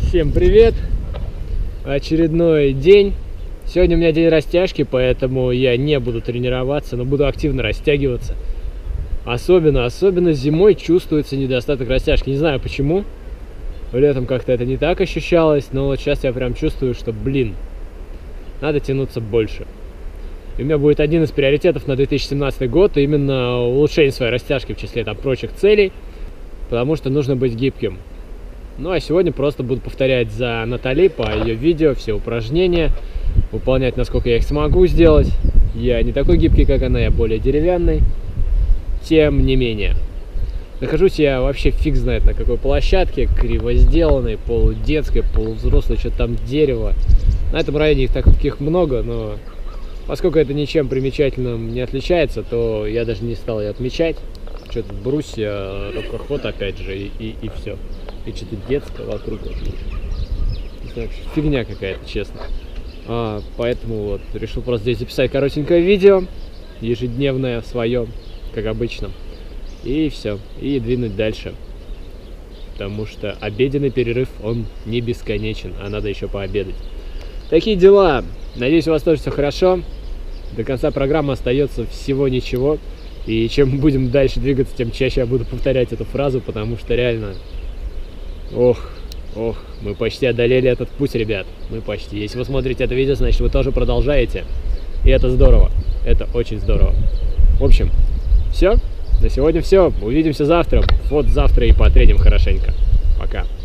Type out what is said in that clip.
Всем привет! Очередной день. Сегодня у меня день растяжки, поэтому я не буду тренироваться, но буду активно растягиваться. Особенно зимой чувствуется недостаток растяжки. Не знаю почему. Летом как-то это не так ощущалось, но вот сейчас я прям чувствую, что, надо тянуться больше. И у меня будет один из приоритетов на 2017 год, именно улучшение своей растяжки в числе прочих целей, потому что нужно быть гибким. Ну а сегодня просто буду повторять за Натали по ее видео все упражнения, выполнять, насколько я их смогу сделать. Я не такой гибкий, как она, я более деревянный. Тем не менее. Нахожусь я вообще фиг знает на какой площадке, криво сделанной, полудетской, полувзрослой, что-то там дерево. На этом районе их таких много, но поскольку это ничем примечательным не отличается, то я даже не стал ее отмечать. Что-то брусья, рукоход опять же, и все. И что-то детское вокруг. Фигня какая-то, честно. Поэтому вот решил просто здесь записать коротенькое видео, ежедневное свое, как обычно. И все. И двинуть дальше. Потому что обеденный перерыв, он не бесконечен, а надо еще пообедать. Такие дела. Надеюсь, у вас тоже все хорошо. До конца программы остается всего ничего. И чем будем дальше двигаться, тем чаще я буду повторять эту фразу, потому что реально... Ох, мы почти одолели этот путь, ребят. Мы почти. Если вы смотрите это видео, значит, вы тоже продолжаете. И это здорово. Это очень здорово. В общем, все. На сегодня все. Увидимся завтра. Вот завтра и потреним хорошенько. Пока.